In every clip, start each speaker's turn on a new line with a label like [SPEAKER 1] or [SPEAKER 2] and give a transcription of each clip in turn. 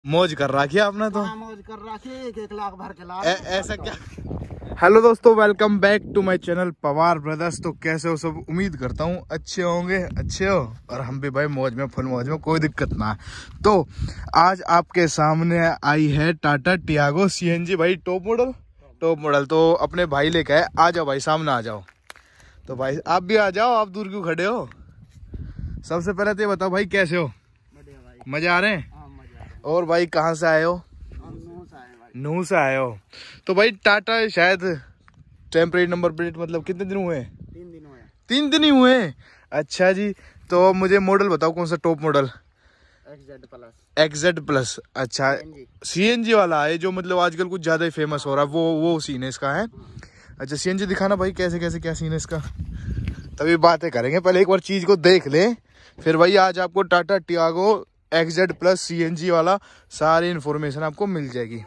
[SPEAKER 1] मौज कर रखी है आपने तो।
[SPEAKER 2] मौज कर रखी है, 1 लाख भर के ला
[SPEAKER 1] ऐसा क्या। हेलो दोस्तों, welcome back to my channel Pawar brothers. तो कैसे हो सब, उम्मीद करता हूँ अच्छे होंगे, अच्छे हो। और हम भी भाई मौज में, फुल मौज में, कोई दिक्कत ना है। तो आज आपके सामने आई है टाटा टियागो सीएनजी भाई, टॉप मॉडल। तो अपने भाई लेके आए, आ जाओ भाई, सामने आ जाओ। तो भाई आप भी आ जाओ, आप दूर क्यों खड़े हो। सबसे पहले तो ये बताओ भाई कैसे हो, मजे आ रहे हैं। और भाई कहाँ से आए हो। नूह से आए हो। तो भाई टाटा शायद टेम्परेरी नंबर प्लेट, मतलब कितने दिन हुए।
[SPEAKER 2] 3 दिन हुए।
[SPEAKER 1] 3 दिन ही हुए। अच्छा जी, तो मुझे मॉडल बताओ कौन सा टॉप मॉडल। XZ+। अच्छा, सीएनजी वाला है जो मतलब आजकल कुछ ज्यादा ही फेमस हो रहा है, वो सीन है इसका है। अच्छा सीएनजी दिखाना भाई, कैसे कैसे क्या सीन है इसका, तभी बातें करेंगे। पहले एक बार चीज को देख ले, फिर भाई आज आपको टाटा टियागो XZ+ सीएनजी वाला सारी इन्फॉर्मेशन आपको मिल जाएगी।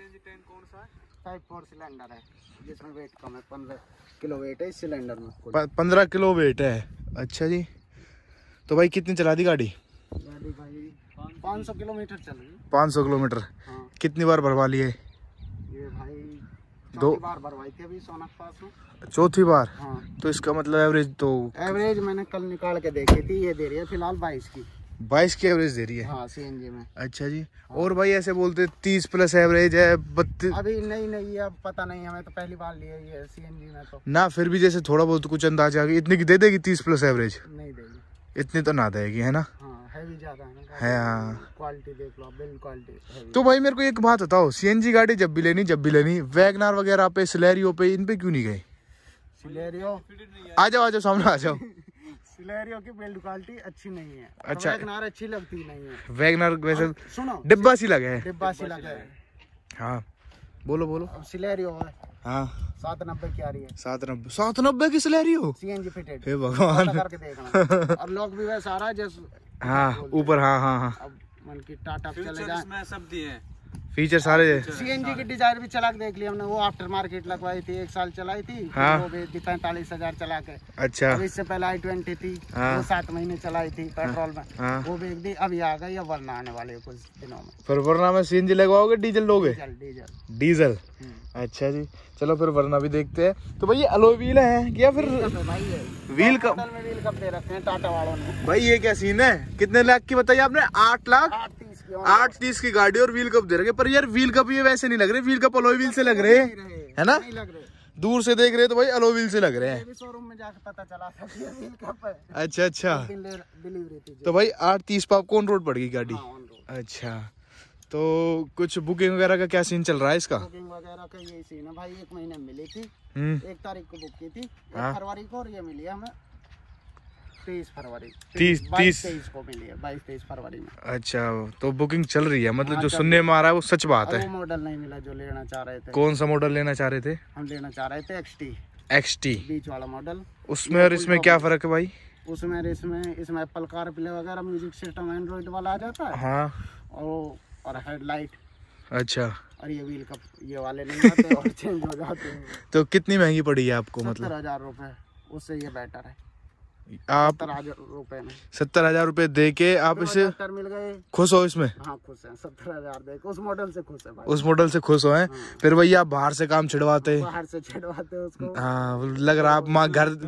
[SPEAKER 2] टाइप 4 सिलेंडर है जिसमें वेट कम है, 15 किलो वेट है इस सिलेंडर में।
[SPEAKER 1] 15 किलो वेट है। अच्छा जी, तो भाई कितनी चला दी गाड़ी
[SPEAKER 2] भाई 500 किलोमीटर चल रही।
[SPEAKER 1] 500 किलोमीटर।
[SPEAKER 2] हाँ।
[SPEAKER 1] कितनी बार भरवा लिए।
[SPEAKER 2] ये भाई
[SPEAKER 1] 2
[SPEAKER 2] बार भरवाई थी अभी सोनक पास में।
[SPEAKER 1] चौथी बार।
[SPEAKER 2] हाँ।
[SPEAKER 1] तो इसका मतलब एवरेज तो,
[SPEAKER 2] एवरेज मैंने कल निकाल के देखी थी, ये दे रही है फिलहाल 22 की।
[SPEAKER 1] 22 की एवरेज दे रही है।
[SPEAKER 2] हाँ सीएनजी में।
[SPEAKER 1] अच्छा जी। और भाई ऐसे बोलते 30+ एवरेज है, 32
[SPEAKER 2] अभी नहीं अब पता नहीं, हमें तो पहली बार लिया ये सीएनजी में तो
[SPEAKER 1] ना। फिर भी जैसे थोड़ा बहुत कुछ अंदाजा आ गया, इतनी की दे देगी 30+ एवरेज।
[SPEAKER 2] नहीं देगी,
[SPEAKER 1] इतनी तो ना देगी, है ना।
[SPEAKER 2] हाँ हैवी ज्यादा है ना।
[SPEAKER 1] है हाँ।
[SPEAKER 2] क्वालिटी देख लो, बिल्ड क्वालिटी।
[SPEAKER 1] तो भाई मेरे को एक बात बताओ, सीएनजी गाड़ी जब भी लेनी वैगनार वगैरह पे, सिलेरियो पे, इन पे क्यों नहीं गए।
[SPEAKER 2] सिलेरियो
[SPEAKER 1] आ जाओ सामने आ जाओ।
[SPEAKER 2] सिलेरियो की बिल्ड क्वालिटी अच्छी नहीं है।
[SPEAKER 1] अच्छा,
[SPEAKER 2] वैगनार अच्छी लगती नहीं है।
[SPEAKER 1] वैगनार वैसे
[SPEAKER 2] सुनो,
[SPEAKER 1] डिब्बा सी लगे है।
[SPEAKER 2] डिब्बा सी लगा है।
[SPEAKER 1] हाँ बोलो।
[SPEAKER 2] अब सिलेरियो है।
[SPEAKER 1] हाँ
[SPEAKER 2] 790 की आ रही है।
[SPEAKER 1] 790 की सिलेरियो
[SPEAKER 2] सीएनजी फिटेड।
[SPEAKER 1] हे भगवान।
[SPEAKER 2] करके देखना। और लॉक भी वैसा आ रहा है जैसे
[SPEAKER 1] हाँ ऊपर। हाँ।
[SPEAKER 2] अब मन की टाटा चले जाए,
[SPEAKER 3] इसमें सब दिए हैं
[SPEAKER 1] फीचर सारे।
[SPEAKER 2] सीएनजी की डिजायर भी चला के देख लिया हमने, वो आफ्टर मार्केट लगवाई थी, 1 साल चलाई थी।
[SPEAKER 1] हाँ।
[SPEAKER 2] वो भी 45,000 चला के।
[SPEAKER 1] अच्छा।
[SPEAKER 2] अब इससे पहले i20 थी।
[SPEAKER 1] हाँ।
[SPEAKER 2] वो 7 महीने चलाई थी पेट्रोल में।
[SPEAKER 1] हाँ।
[SPEAKER 2] वो भी एक दी, अभी आ गई, अब वरना आने वाले कुछ दिनों में।
[SPEAKER 1] फिर वरना में सीएनजी लगवाओगे, डीजल लोगे। डीजल। अच्छा जी, चलो फिर वरना भी देखते हैं। तो भाई ये अलॉय व्हील है क्या फिर व्हील कप
[SPEAKER 2] में व्हील कप दे रखे हैं टाटा वालों ने।
[SPEAKER 1] भाई ये क्या सीन है, कितने लाख की बताइए आपने। 8,30,000 की गाड़ी और व्हील कप दे रखे। पर यार व्हील कप ये वैसे नहीं लग रहे, व्हील कप अलॉय व्हील से लग रहे है ना। दूर से देख रहे तो भाई अलॉय व्हील से लग रहे हैं।
[SPEAKER 2] शोरूम में जाकर पता चला था कि व्हील कप है।
[SPEAKER 1] अच्छा
[SPEAKER 2] डिलीवरी थी
[SPEAKER 1] तो भाई 8:30 पे आपको ऑन रोड पड़ गई गाड़ी। अच्छा, तो कुछ बुकिंग वगैरह का क्या सीन चल रहा है इसका।
[SPEAKER 2] बुकिंग वगैरह का यही सीन है भाई, 1 महीने मिली थी। 1 तारीख को बुक की थी, 1 फरवरी को, और ये मिली है हमें 23 फरवरी। 23 को मिली है, 22-23 फरवरी में।
[SPEAKER 1] अच्छा, तो बुकिंग चल रही है, मतलब जो सुनने में आ रहा है वो सच बात है।
[SPEAKER 2] वो मॉडल नहीं मिला जो लेना चाह रहे थे।
[SPEAKER 1] कौन सा मॉडल लेना चाह रहे थे।
[SPEAKER 2] हम लेना चाह रहे थे
[SPEAKER 1] XT
[SPEAKER 2] बीच वाला मॉडल।
[SPEAKER 1] उसमें और इसमें क्या फर्क है भाई।
[SPEAKER 2] उसमें इसमें एप्पल कारप्ले वगैरह, म्यूजिक सिस्टम एंड्रॉइड वाला आ जाता है।
[SPEAKER 1] हाँ।
[SPEAKER 2] और हेडलाइट।
[SPEAKER 1] अच्छा।
[SPEAKER 2] और ये व्हील कप ये वाले नहीं आते और चेंज हो जाते हैं।
[SPEAKER 1] तो कितनी महंगी पड़ी है आपको।
[SPEAKER 2] 70,000 रुपए, उससे ये बेटर है।
[SPEAKER 1] आप
[SPEAKER 2] 70,000 रुपए में
[SPEAKER 1] 70,000 रुपए दे के आप इसे
[SPEAKER 2] मिल गए, खुश
[SPEAKER 1] हो इसमें।
[SPEAKER 2] हाँ खुश है, 70,000 दे के उस मॉडल से खुश है भाई।
[SPEAKER 1] उस मॉडल से खुश हो हैं। फिर भैया आप बाहर से काम छिड़वाते,
[SPEAKER 2] बाहर से छिड़वाते उसको।
[SPEAKER 1] हाँ लग रहा आप माँ घर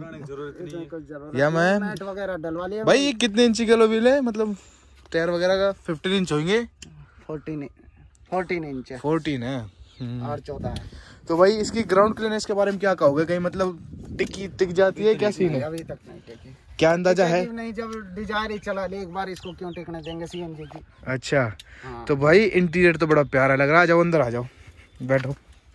[SPEAKER 2] या मैं मैट वगैरह डलवा लिया
[SPEAKER 1] भाई। ये कितने इंची का व्हील है, मतलब टायर वगैरह का 15 इंच होंगे।
[SPEAKER 2] 14 इंच है।
[SPEAKER 1] 14 है
[SPEAKER 2] और 14 है।
[SPEAKER 1] तो भाई इसकी ग्राउंड क्लियरेंस के बारे में क्या कहोगे, कहीं मतलब टिक जाती है, क्या सीन है।
[SPEAKER 2] अभी तक नहीं टिकी,
[SPEAKER 1] क्या अंदाजा है।
[SPEAKER 2] नहीं, जब डिजायर ही चला ले एक बार, इसको क्यों टिकने देंगे सीएनजी की।
[SPEAKER 1] अच्छा।
[SPEAKER 2] हाँ।
[SPEAKER 1] तो भाई इंटीरियर तो बड़ा प्यारा लग रहा है। आ जाओ अंदर, आ जाओ बैठो।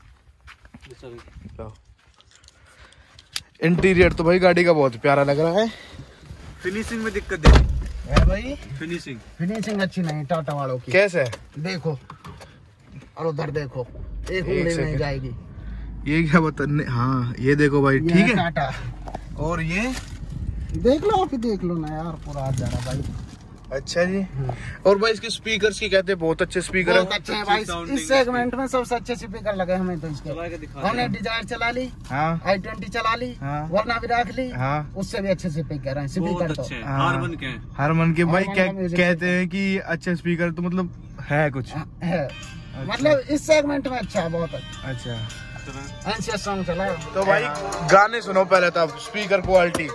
[SPEAKER 1] इंटीरियर तो भाई गाड़ी का बहुत प्यारा लग रहा है।
[SPEAKER 3] फिनिशिंग में दिक्कत है
[SPEAKER 2] भाई। फिनिशिंग अच्छी नहीं टाटा वालों की।
[SPEAKER 1] कैसे
[SPEAKER 2] देखो, और उधर देखो, एक उंगली नहीं जाएगी।
[SPEAKER 1] ये क्या बता। हाँ ये देखो भाई, ठीक है
[SPEAKER 2] टाटा।
[SPEAKER 1] और ये
[SPEAKER 2] देख लो, आप ही देख लो ना यार, पूरा हाथ जा रहा भाई।
[SPEAKER 1] अच्छा जी। और भाई इसके स्पीकर्स की कहते हैं बहुत अच्छे स्पीकर
[SPEAKER 2] बहुत अच्छे हैं भाई। इस सेगमेंट में सबसे अच्छे स्पीकर लगे हमें तो इसके। हमने डिजायर चला ली,
[SPEAKER 1] हाँ।
[SPEAKER 2] i20 चला ली,
[SPEAKER 1] हाँ।
[SPEAKER 2] वरना भी रख ली,
[SPEAKER 1] हाँ।
[SPEAKER 2] उससे भी अच्छे स्पीकर हैं। स्पीकर तो
[SPEAKER 1] हारमन के भाई कहते हैं कि अच्छे स्पीकर तो मतलब है कुछ
[SPEAKER 2] है। मतलब इस सेगमेंट में अच्छा है, बहुत अच्छा।
[SPEAKER 1] अच्छा
[SPEAKER 2] सॉन्ग चला।
[SPEAKER 1] तो भाई गाने सुनो पहले, तब स्पीकर क्वालिटी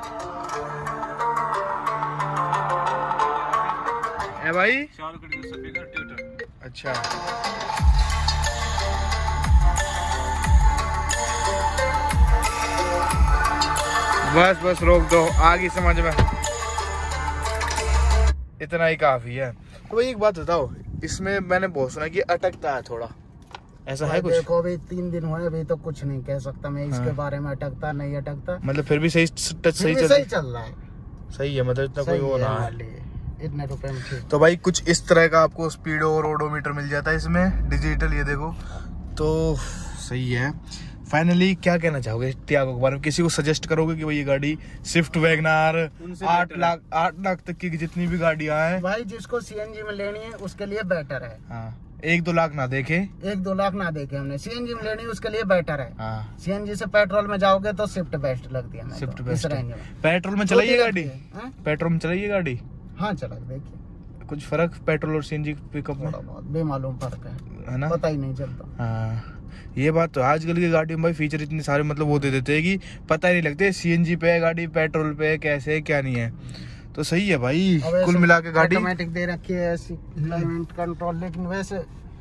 [SPEAKER 1] है भाई। अच्छा बस बस रोक दो, आगे समझ में, इतना ही काफी है। तो भाई एक बात बताओ, इसमें मैंने बहुत सुना कि अटकता है थोड़ा, ऐसा है कुछ?
[SPEAKER 2] देखो अभी 3 दिन हुए, अभी तो कुछ नहीं कह सकता मैं इसके बारे में, अटकता नहीं अटकता,
[SPEAKER 1] मतलब फिर भी सही सही
[SPEAKER 2] चल रहा है।
[SPEAKER 1] सही है, मतलब इतना कोई वो ना है,
[SPEAKER 2] इतने रुपए में ठीक।
[SPEAKER 1] तो भाई कुछ इस तरह का आपको स्पीडो और ओडोमीटर मिल जाता है इसमें डिजिटल, ये देखो तो सही है। फाइनली क्या कहना चाहोगे टियागो के बारे में? किसी को सजेस्ट करोगे कि भाई ये गाड़ी स्विफ्ट वैगनार 8 लाख तक की जितनी भी गाड़ियां हैं
[SPEAKER 2] भाई, जिसको सीएनजी में लेनी है उसके लिए बेटर है।
[SPEAKER 1] हाँ, 1-2 लाख ना देखे,
[SPEAKER 2] 1-2 लाख ना देखे हमने, सीएनजी में लेनी है उसके लिए बेटर है।
[SPEAKER 1] हाँ।
[SPEAKER 2] सीएनजी से पेट्रोल में जाओगे तो स्विफ्ट बेस्ट लगती है।
[SPEAKER 1] स्विफ्ट
[SPEAKER 2] बेस्ट
[SPEAKER 1] है। पेट्रोल में चलाइए गाड़ी, पेट्रोल में चलाइए गाड़ी।
[SPEAKER 2] हाँ चला, देखिए
[SPEAKER 1] कुछ फर्क पेट्रोल और सीएनजी पिकअप में?
[SPEAKER 2] बहुत बेमालूम फर्क है
[SPEAKER 1] ना,
[SPEAKER 2] पता ही नहीं चलता।
[SPEAKER 1] हाँ ये बात तो, आजकल की गाड़ी में भाई फीचर इतने सारे मतलब वो दे देते हैं कि पता ही नहीं लगते सीएनजी पे है गाड़ी, पेट्रोल पे है, कैसे है क्या नहीं है। तो सही है भाई, कुल मिला के गाड़ी
[SPEAKER 2] ऑटोमेटिक दे रखी है, क्लाइमेट कंट्रोल, लेकिन वैसे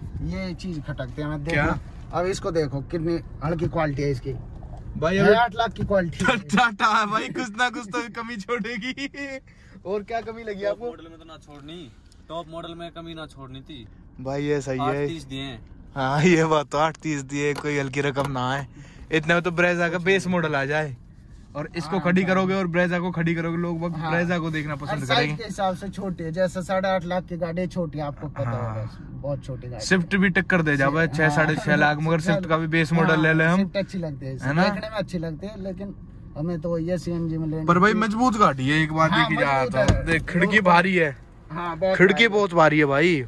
[SPEAKER 2] ये चीज खटकते हैं। देखना अब इसको देखो कितनी हल्की क्वालिटी है इसकी भाई, 8 लाख की क्वालिटी
[SPEAKER 1] टाटा भाई, कुछ ना कुछ तो कमी छोड़ेगी। और क्या कमी लगी आपको?
[SPEAKER 3] मॉडल में तो ना छोड़नी, टॉप मॉडल में कमी ना छोड़नी थी
[SPEAKER 1] भाई, ये सही है।
[SPEAKER 3] 30 दिए।
[SPEAKER 1] हाँ ये बात तो, 8-30 दिए, कोई हल्की रकम ना है। इतने में तो ब्रेजा का बेस मॉडल आ जाए, और इसको खड़ी करोगे और ब्रेजा को खड़ी करोगे, लोग ब्रेजा को देखना पसंद करेंगे।
[SPEAKER 2] के हिसाब से छोटी है, जैसे 8.5 लाख की गाड़ी छोटी, आपको पता होगा, बहुत छोटी गाड़ी।
[SPEAKER 1] स्विफ्ट भी टक्कर दे जाओ 6-6.5 लाख, मगर स्विफ्ट का भी बेस मॉडल ले ले हम।
[SPEAKER 2] स्विफ्ट अच्छी लगती है ना, देखने में अच्छी लगती है, लेकिन हमें तो ये सीएनजी में लेनी।
[SPEAKER 1] पर भाई मजबूत गाड़ी है, एक बार देखी जाए तो खिड़की भारी है। खिड़की बहुत भारी है भाई।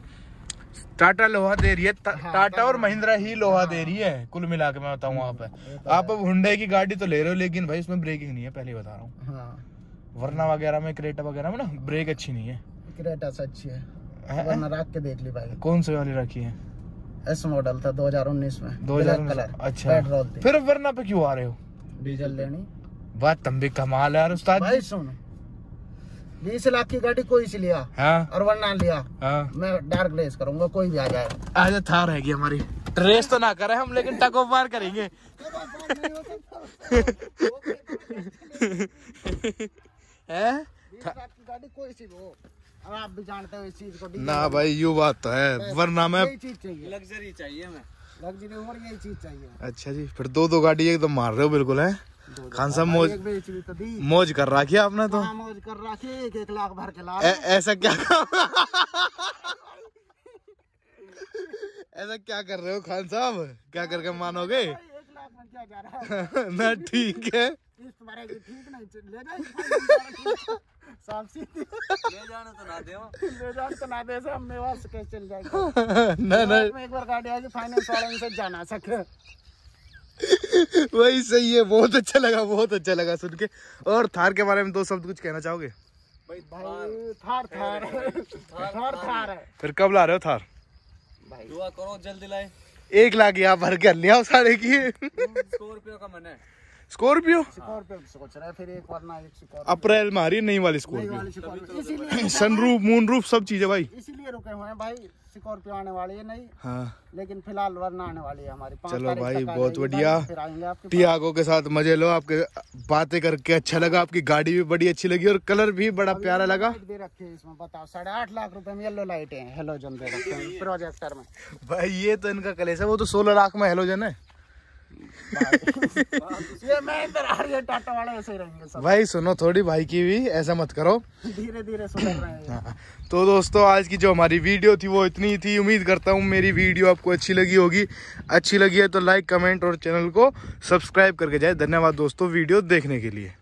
[SPEAKER 1] टाटा लोहा दे रही है, टाटा और महिंद्रा ही लोहा दे रही है कुल मिला के, मैं बताऊँ वहाँ पे। आप अब हुंडई की गाड़ी तो ले रहे हो, लेकिन भाई इसमें ब्रेकिंग नहीं है, पहले बता रहा हूँ। वरना वगैरह में, क्रेटा वगैरह में ना ब्रेक अच्छी नहीं है।
[SPEAKER 2] क्रेटा से अच्छी है, वरना रख के देख ली भाई।
[SPEAKER 1] कौन सी वाली रखी है?
[SPEAKER 2] एस मॉडल था 2019 में,
[SPEAKER 1] 2019। अच्छा,
[SPEAKER 2] पेट्रोल थी।
[SPEAKER 1] फिर वरना पे क्यों आ रहे हो?
[SPEAKER 2] डीजल लेनी।
[SPEAKER 1] बात तुम भी कमाल है यार उस्ताद
[SPEAKER 2] भाई। सुन, 20 लाख की गाड़ी कोई सी लिया,
[SPEAKER 1] हाँ,
[SPEAKER 2] और वरना लिया,
[SPEAKER 1] हाँ,
[SPEAKER 2] मैं डार्क रेस करूंगा, कोई भी आ जाए।
[SPEAKER 1] आज थार रहेगी हमारी, रेस तो ना करे हम, लेकिन टक ऑफ वार करेंगे। है
[SPEAKER 2] 20 लाख की गाड़ी कोई सी हो, अब आप भी जानते हो इस चीज को।
[SPEAKER 1] ना भाई यू बात तो है, वरना मैं
[SPEAKER 2] चीज चाहिए,
[SPEAKER 3] लग्जरी चाहिए, मैं
[SPEAKER 2] लग्जरी और यही चीज चाहिए।
[SPEAKER 1] अच्छा जी, फिर 2 गाड़ी एकदम मार रहे हो बिल्कुल है। खान साहब मौज कर रखी है आपने तो।
[SPEAKER 2] मौज कर रखी है, 1 लाख भर के ला।
[SPEAKER 1] ऐसा क्या ऐसा क्या कर रहे हो खान साहब, क्या करके मानोगे?
[SPEAKER 2] 1 लाख में क्या जा रहा है?
[SPEAKER 1] ना ठीक है,
[SPEAKER 2] ठीक नहीं ले जाए, साफ सीधी
[SPEAKER 3] ले जाने तो ना दे से हम मेवा से कैसे चल जाएगा।
[SPEAKER 1] ना
[SPEAKER 2] एक बार गाड़ी आएगी, फाइनेंस वाले से जाना सके।
[SPEAKER 1] वही सही है, बहुत अच्छा लगा, बहुत अच्छा लगा सुन के। और थार के बारे में 2 शब्द कुछ कहना चाहोगे?
[SPEAKER 2] भाई थार है।
[SPEAKER 1] फिर कब ला रहे हो थार?
[SPEAKER 3] भाई दुआ करो जल्दी लाए।
[SPEAKER 1] 1 लाख यहाँ भर कर लिया साढ़े की।
[SPEAKER 3] स्कॉर्पियो का मन है।
[SPEAKER 1] स्कॉर्पियो
[SPEAKER 2] सोच रहा है, फिर एक बार ना एक
[SPEAKER 1] अप्रैल में आ रही है नई वाली स्कॉर्पियो, सनरूफ मूनरूफ सब चीजें भाई।
[SPEAKER 2] इसीलिए रुके हुए हैं भाई, स्कॉर्पियो आने वाली है नहीं।
[SPEAKER 1] हाँ,
[SPEAKER 2] लेकिन फिलहाल वरना आने वाली है हमारी।
[SPEAKER 1] चलो भाई बहुत बढ़िया, टियागो के साथ मजे लो। आपके बातें करके अच्छा लगा, आपकी गाड़ी भी बड़ी अच्छी लगी और कलर भी बड़ा प्यारा लगा।
[SPEAKER 2] दे रखे हैं इसमें, बताओ 8.5 लाख रुपए में येलो लाइट है, हेलोजन दे रखे हैं प्रोजेक्टर में।
[SPEAKER 1] भाई ये तो इनका कलेश है, वो तो 16 लाख में हेलोजन है।
[SPEAKER 2] ये मैं इधर आ रही है, टाटा वाले ऐसे ही रहेंगे सब।
[SPEAKER 1] भाई सुनो थोड़ी भाई की भी, ऐसा मत करो,
[SPEAKER 2] धीरे धीरे सुधर रहे हैं।
[SPEAKER 1] हाँ। तो दोस्तों आज की जो हमारी वीडियो थी वो इतनी थी। उम्मीद करता हूँ मेरी वीडियो आपको अच्छी लगी होगी। अच्छी लगी है तो लाइक कमेंट और चैनल को सब्सक्राइब करके जाए। धन्यवाद दोस्तों वीडियो देखने के लिए।